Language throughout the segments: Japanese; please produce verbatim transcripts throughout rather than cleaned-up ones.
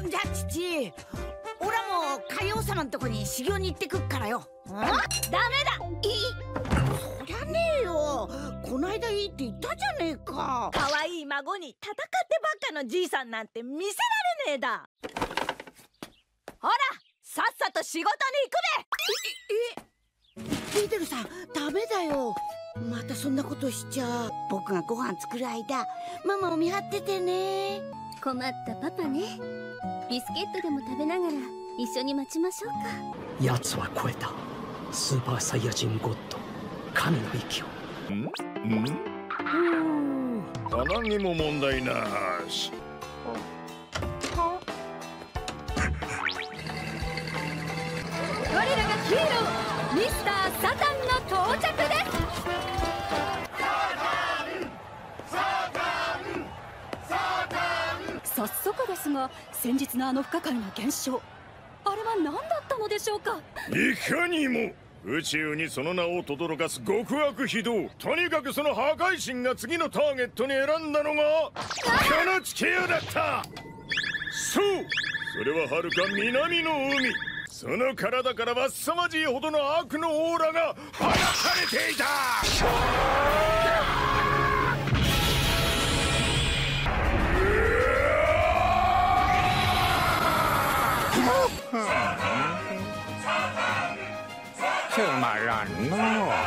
んじゃ父、オラも海王様のとこに修行に行ってくっからよ。ダメだ。いそりゃねえよ、こないだいいって言ったじゃねえか。 可愛い孫に戦ってばっかのじいさんなんて見せられねえだ。ほらさっさと仕事に行くべ。 ええピーテルさん、ダメだよ。またそんなことしちゃ。僕がご飯作る間、ママを見張っててね。 困ったパパね。ビスケットでも食べながら一緒に待ちましょうか。 奴は超えたスーパーサイヤ人ゴッド、神の域を。 んん鼻にも問題なし。 我らがヒーローミスター・サタンの到着です。早速ですが、先日のあの不可解な現象、あれは何だったのでしょうか。 いかにも宇宙にその名を轟かす極悪非道。とにかくその破壊神が次のターゲットに選んだのがこの地球だった。そう、それははるか南の海。その体からは凄まじいほどの悪のオーラが放たれていた。 つまらんの。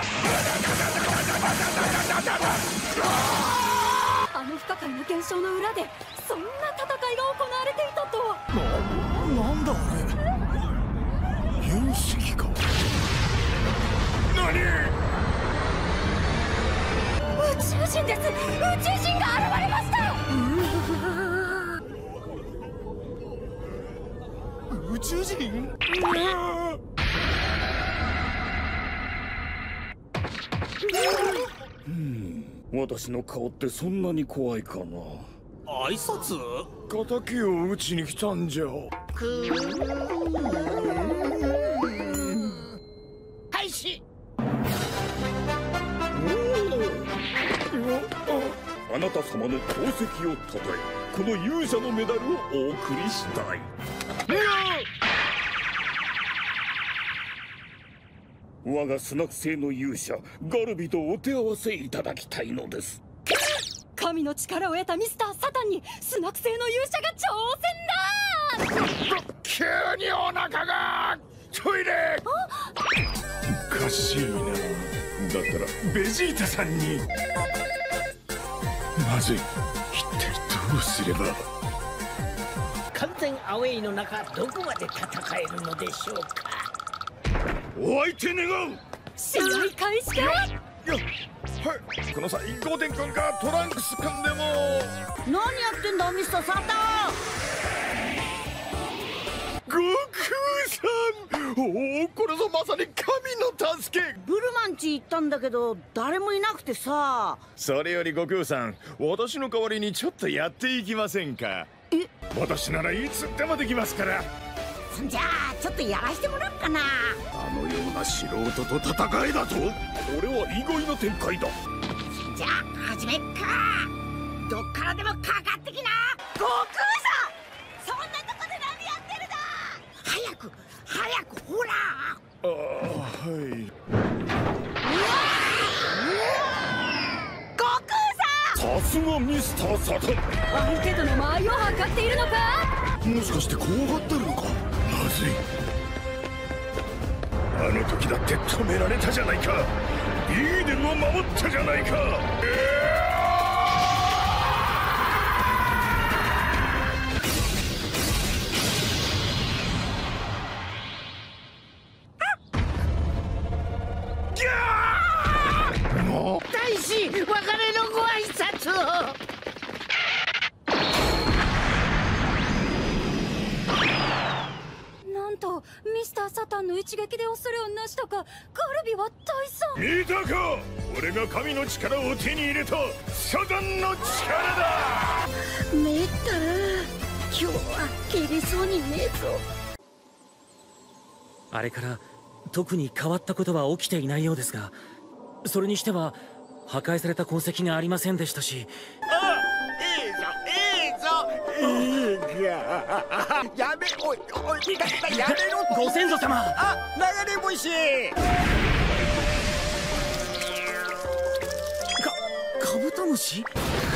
あの不可解な現象の裏でそんな戦いが行われていたとは。 な、なんだあれ。隕石か。何。 宇宙人です。宇宙人が現れました。 宇宙人。うん、私の顔ってそんなに怖いかな。 挨拶？ 敵を撃ちに来たんじゃ。く廃止。 あなた様の功績をたたえ、この勇者のメダルをお送りしたい。我がスナク星の勇者ガルビとお手合わせいただきたいのです。 神の力を得たミスター・サタンにスナク星の勇者が挑戦だ。 急にお腹が。トイレ。おかしいな。だったらベジータさんに。まずい。一体どうすれば。 完全アウェイの中、どこまで戦えるのでしょうか。 お相手願う。 試合開始か。 よっ、はい、この際ゴーテン君かトランクス君でも。 何やってんだミスター・サタン。 悟空さん、おお、これぞまさに神の助け。 ブルマンチ行ったんだけど誰もいなくてさ。 それより悟空さん、私の代わりにちょっとやっていきませんか。 え、 私ならいつでもできますから。 そんじゃあちょっとやらしてもらおうかな。 あのような素人と戦いだと。これは意外な展開だ。 そんじゃあ始めっか。どっからでもかかってきな。 悟空さん、そんなとこで何やってるだ。 早く早く、ほら。 ああ、はい。 悟空さん、 さすがミスター・サタン。 相手との間合いを測っているのか。 もしかして怖がってるのか。まずい。あの時だって止められたじゃないか。イーデンを守ったじゃないか。えー大使、別れのご挨拶を。 なんとミスター・サタンの一撃で恐れをなしたか。ガルビは退散。 見たか、俺が神の力を手に入れたサタンの力だ。 めったら今日は蹴りそうにねえぞ。 あれから特に変わったことは起きていないようですが、それにしては破壊された痕跡がありませんでしたし。 あ、いいぞいいぞ。 いいか。 いややめおいおいだからやめろって。 ご先祖様。 あ、流れ星。 かカブトムシ。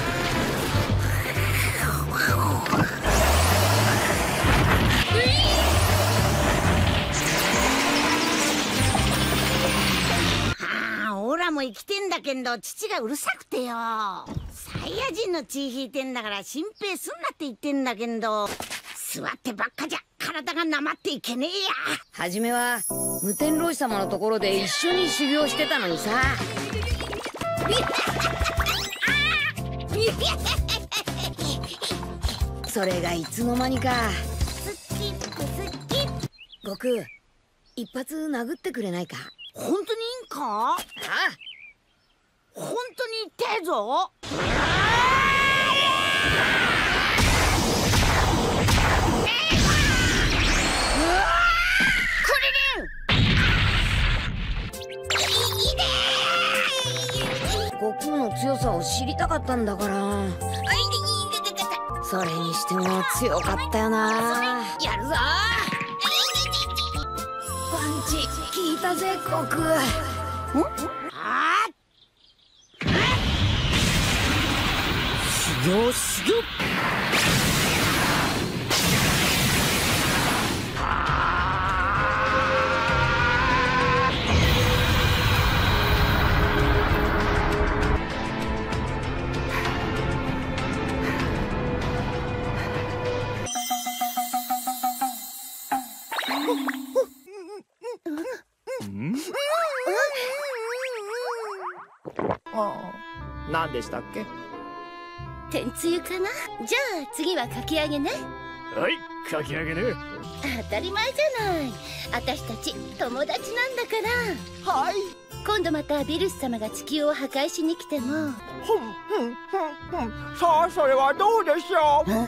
オラも生きてんだけど父がうるさくてよ。サイヤ人の血引いてんだから心配すんなって言ってんだけど、座ってばっかじゃ体がなまっていけねえや。 はじめは無天老師様のところで一緒に修行してたのにさ。それがいつの間にか。 スキップスキップ。 悟空、一発殴ってくれないか。 本当にいいんか？ああ、本当に痛えぞ。 悟空の強さを知りたかったんだから。それにしても強かったよな。やるぞ。パンチ効いたぜ悟空。 ああ、 修行修行。 何でしたっけ？ 天つゆかな。じゃあ次はかき揚げね。 はい、かき揚げね。 当たり前じゃない。私たち友達なんだから。 はい。 今度またビルス様が地球を破壊しに来ても。 ふんふんふんふん。さあそれはどうでしょう。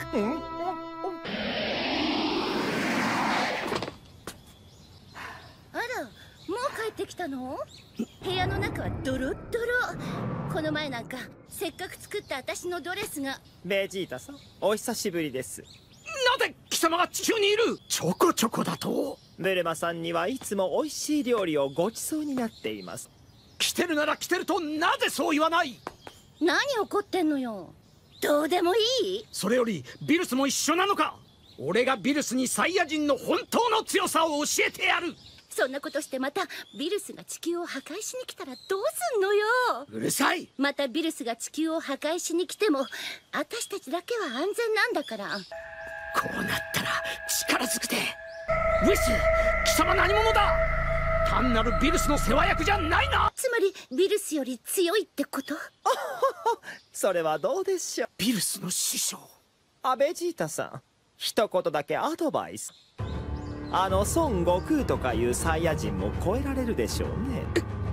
あら、もう帰ってきたの？部屋の中はドロッドロ。この前なんかせっかく作った私のドレスが。 ベジータさん、お久しぶりです。 なぜ貴様が地球にいる？ちょこちょこだと。 ブルマさんにはいつも美味しい料理をごちそうになっています。 来てるなら来てるとなぜそう言わない？ 何怒ってんのよ。どうでもいい？ それよりビルスも一緒なのか？俺がビルスにサイヤ人の本当の強さを教えてやる。 そんなことしてまたビルスが地球を破壊しに来たらどうすんのよ。 うるさい。 またビルスが地球を破壊しに来ても私たちだけは安全なんだから。 こうなったら力ずくで。ウィス、貴様何者だ？単なるビルスの世話役じゃないな。 つまりビルスより強いってこと？ それはどうでしょう。 ビルスの師匠。 あ、ベジータさん、一言だけアドバイス。あの孫悟空とかいうサイヤ人も超えられるでしょうね。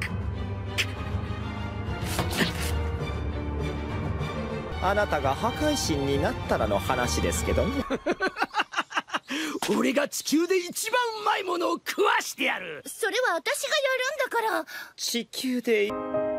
あなたが破壊神になったらの話ですけどね。 俺が地球で一番うまいものを食わしてやる。 それは私がやるんだから。 地球で